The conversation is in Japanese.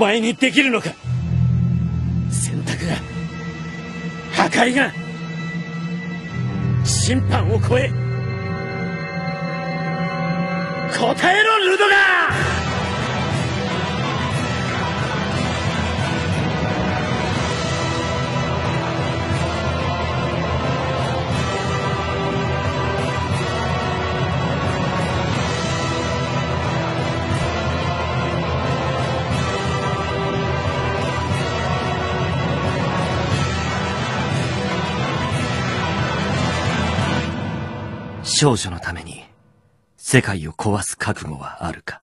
前にできるのか。選択が、破壊が、審判を超え、答えろルドガー。 少女のために世界を壊す覚悟はあるか。